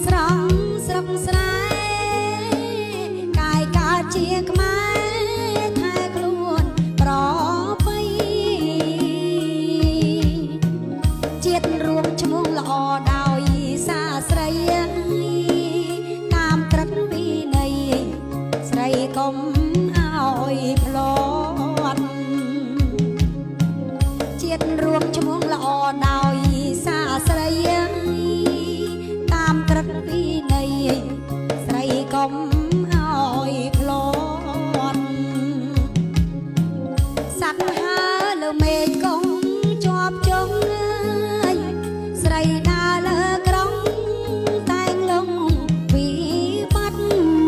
ស្រងស្រកស្រែកាយកើតជាខ្មែរថែខ្លួនប្រពៃជាតិរួមឈ្មោះល្អដោយសាស្រីតាមក្រឹតវិន័យស្រីកុំឲ្យផ្លន់ជាតិរួមឈ្មោះល្អដោយសាស្រីតាមក្រឹតវិន័យស្រីកុំឲ្យផ្លន់សត្វហើលើមេឃកុំជាប់ចុងស្រីដើរលើក្រុងតែងលងវិបត្តិ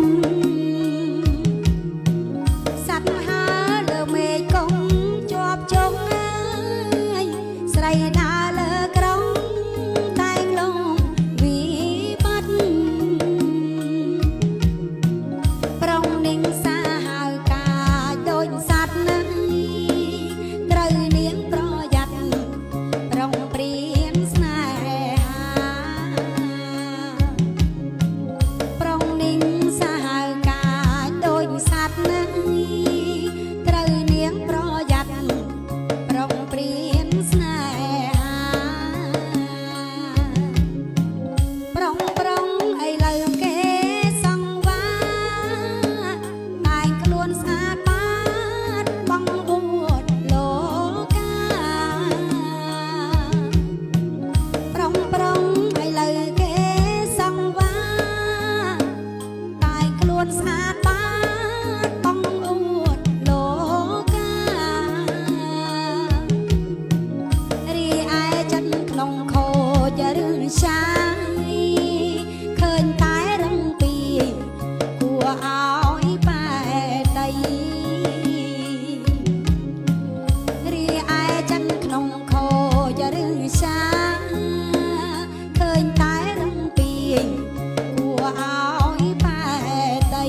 សត្វហើលើមេឃកុំជាប់ចុងស្រីដើរលើក្រុងតែងលងវិបត្តិប្រុងនាងសាហៅកាយដូចសត្វណាត្រូវនាងប្រយ័ត្នប្រុងព្រៀនស្នេហាប្រុងនាងសាហៅកាយដូចសត្វណាត្រូវនាងប្រយ័ត្នប្រុងព្រៀនស្នេហាប្រុងឥឡូវគេសង្វាតែងខ្លួនស្អាតបាតបងអួតលោកាប្រុងឥឡូវគេសង្វាតែងខ្លួនស្អាតបាតបងអួតលោការីឯចិត្តក្នុងខូចរឿងឆាយឃើញតែរឹងពីគួរឲ្យបែដីរីឯចិត្តក្នុងខូចរឿងឆាឃើញតែរឹងពីគួរឲ្យបែដី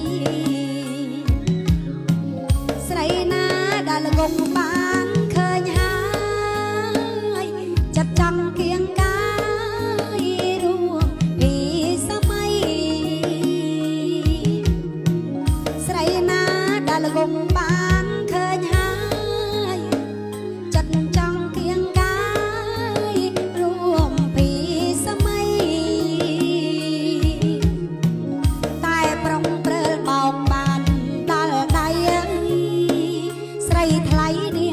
ស្រីណាដែលល្ងងបានឃើញហើយចិត្តចង់គៀងកាយរួមពីសម័យស្រីណាដែលល្ងងបានឃើញហើយចិត្តចង់គៀងកាយរួមពីសម័យតែប្រុងព្រើលបោកបានដល់ដៃស្រីថ្លៃនា